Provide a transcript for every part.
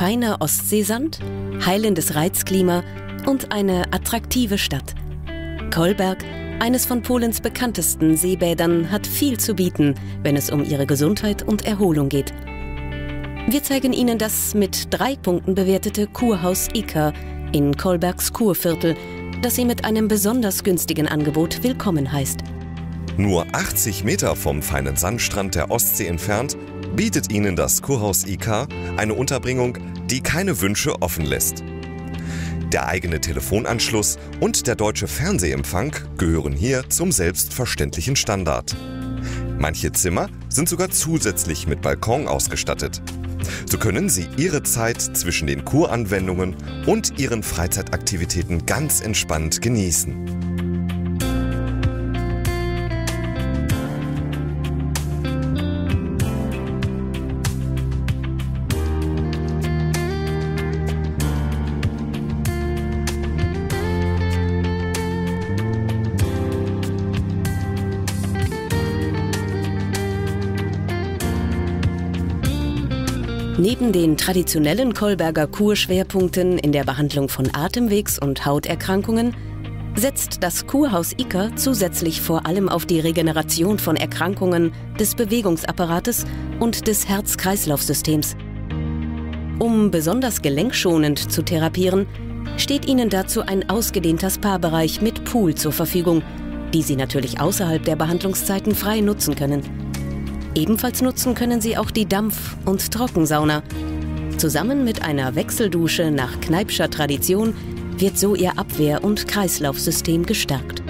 feiner Ostseesand, heilendes Reizklima und eine attraktive Stadt. Kolberg, eines von Polens bekanntesten Seebädern, hat viel zu bieten, wenn es um ihre Gesundheit und Erholung geht. Wir zeigen Ihnen das mit 3 Punkten bewertete Kurhaus Ika in Kolbergs Kurviertel, das Sie mit einem besonders günstigen Angebot willkommen heißt. Nur 80 Meter vom feinen Sandstrand der Ostsee entfernt bietet Ihnen das Kurhaus Ika eine Unterbringung, die keine Wünsche offen lässt. Der eigene Telefonanschluss und der deutsche Fernsehempfang gehören hier zum selbstverständlichen Standard. Manche Zimmer sind sogar zusätzlich mit Balkon ausgestattet. So können Sie Ihre Zeit zwischen den Kuranwendungen und Ihren Freizeitaktivitäten ganz entspannt genießen. Neben den traditionellen Kolberger Kurschwerpunkten in der Behandlung von Atemwegs- und Hauterkrankungen setzt das Kurhaus Ika zusätzlich vor allem auf die Regeneration von Erkrankungen des Bewegungsapparates und des Herz-Kreislauf-Systems. Um besonders gelenkschonend zu therapieren, steht Ihnen dazu ein ausgedehnter Spa-Bereich mit Pool zur Verfügung, die Sie natürlich außerhalb der Behandlungszeiten frei nutzen können. Ebenfalls nutzen können Sie auch die Dampf- und Trockensauna. Zusammen mit einer Wechseldusche nach Kneippscher Tradition wird so Ihr Abwehr- und Kreislaufsystem gestärkt.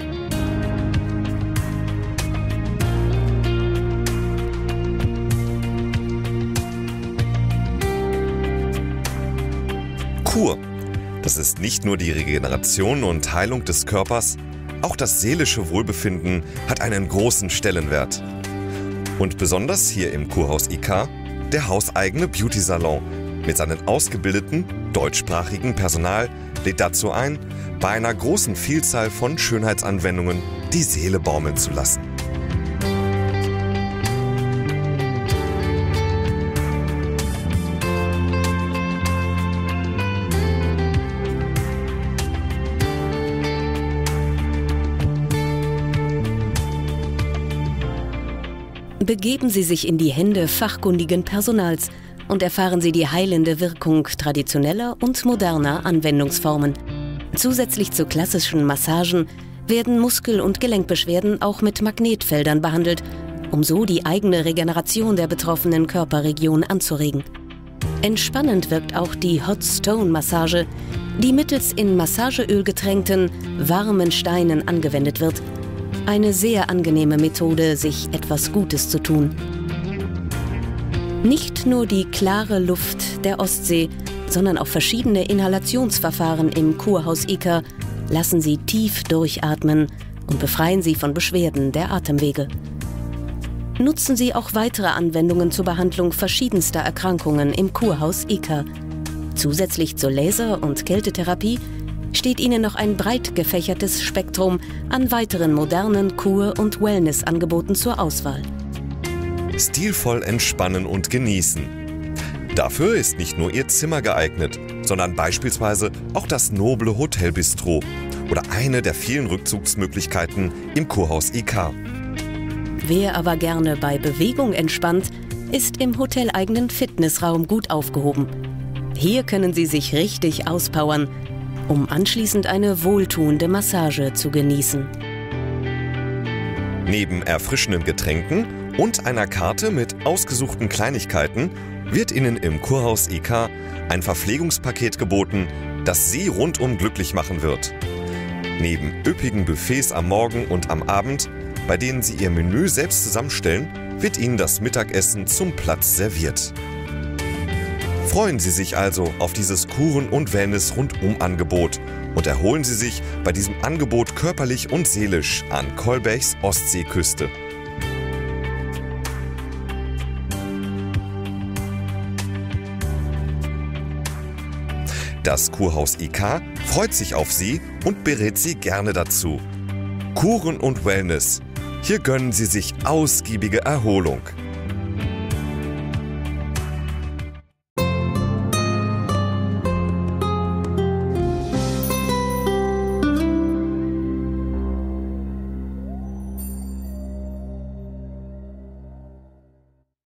Kur. Das ist nicht nur die Regeneration und Heilung des Körpers, auch das seelische Wohlbefinden hat einen großen Stellenwert. Und besonders hier im Kurhaus Ika der hauseigene Beauty-Salon mit seinem ausgebildeten, deutschsprachigen Personal lädt dazu ein, bei einer großen Vielzahl von Schönheitsanwendungen die Seele baumeln zu lassen. Begeben Sie sich in die Hände fachkundigen Personals und erfahren Sie die heilende Wirkung traditioneller und moderner Anwendungsformen. Zusätzlich zu klassischen Massagen werden Muskel- und Gelenkbeschwerden auch mit Magnetfeldern behandelt, um so die eigene Regeneration der betroffenen Körperregion anzuregen. Entspannend wirkt auch die Hot Stone Massage, die mittels in Massageöl getränkten, warmen Steinen angewendet wird. Eine sehr angenehme Methode, sich etwas Gutes zu tun. Nicht nur die klare Luft der Ostsee, sondern auch verschiedene Inhalationsverfahren im Kurhaus Ika lassen Sie tief durchatmen und befreien Sie von Beschwerden der Atemwege. Nutzen Sie auch weitere Anwendungen zur Behandlung verschiedenster Erkrankungen im Kurhaus Ika. Zusätzlich zur Laser- und Kältetherapie steht Ihnen noch ein breit gefächertes Spektrum an weiteren modernen Kur- und Wellnessangeboten zur Auswahl. Stilvoll entspannen und genießen. Dafür ist nicht nur Ihr Zimmer geeignet, sondern beispielsweise auch das noble Hotelbistro oder eine der vielen Rückzugsmöglichkeiten im Kurhaus Ika. Wer aber gerne bei Bewegung entspannt, ist im hoteleigenen Fitnessraum gut aufgehoben. Hier können Sie sich richtig auspowern, um anschließend eine wohltuende Massage zu genießen. Neben erfrischenden Getränken und einer Karte mit ausgesuchten Kleinigkeiten wird Ihnen im Kurhaus Ika ein Verpflegungspaket geboten, das Sie rundum glücklich machen wird. Neben üppigen Buffets am Morgen und am Abend, bei denen Sie Ihr Menü selbst zusammenstellen, wird Ihnen das Mittagessen zum Platz serviert. Freuen Sie sich also auf dieses Kuren- und Wellness-Rundum-Angebot und erholen Sie sich bei diesem Angebot körperlich und seelisch an Kolbergs Ostseeküste. Das Kurhaus Ika freut sich auf Sie und berät Sie gerne dazu. Kuren und Wellness. Hier gönnen Sie sich ausgiebige Erholung.